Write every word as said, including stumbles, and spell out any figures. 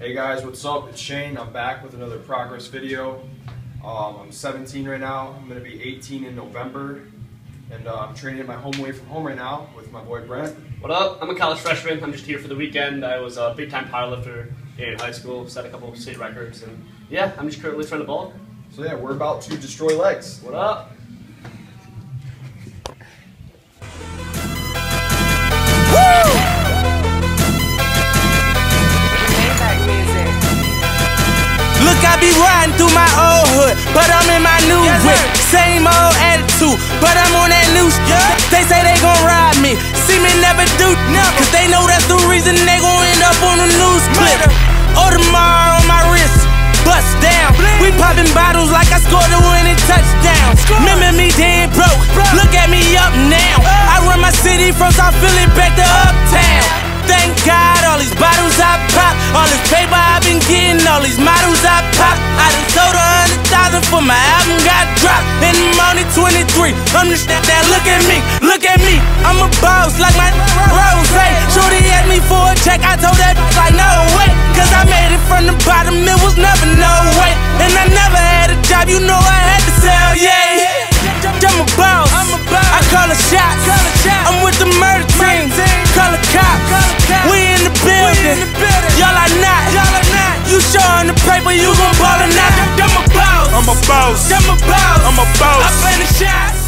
Hey guys, what's up? It's Shane. I'm back with another progress video. Um, I'm seventeen right now. I'm going to be eighteen in November. And uh, I'm training at my home away from home right now with my boy Brent. What up? I'm a college freshman. I'm just here for the weekend. I was a big-time powerlifter in high school, set a couple of state records, and yeah, I'm just currently trying to bulk. So yeah, we're about to destroy legs. What up? Look, I be riding through my old hood, but I'm in my new yes, whip. Same old attitude, but I'm on that new shit. Yeah. They say they gon' ride me, see me never do nothing, cause they know that's the reason they gon' end up on the news clip. Audemars on my wrist, bust down. Bling. We popping bottles like I scored a winning touchdown. Score. Remember me dead broke, Bro. Look at me up now. Uh. I run my city from South Philly back to Uptown. Thank God, all these bottles I pop, all this paper I've been getting, all these models I pop. I done sold a hundred thousand for my album got dropped, and I'm only twenty-three. I'm just that, that look at me, look at me. I'm a boss like my Rose. Shorty asked me for a check, I told that like no way, cause I made it from the bottom, it was never no way. And I never had a job, you know I had to sell, yeah. I'm a boss, I call a shot, I'm with the murder team, call a cop. We in the building, y'all are not. You showing the paper, you gon' ball or not. I'm a boss, I'm a boss, I'm a boss, I'm a boss. I play the shots.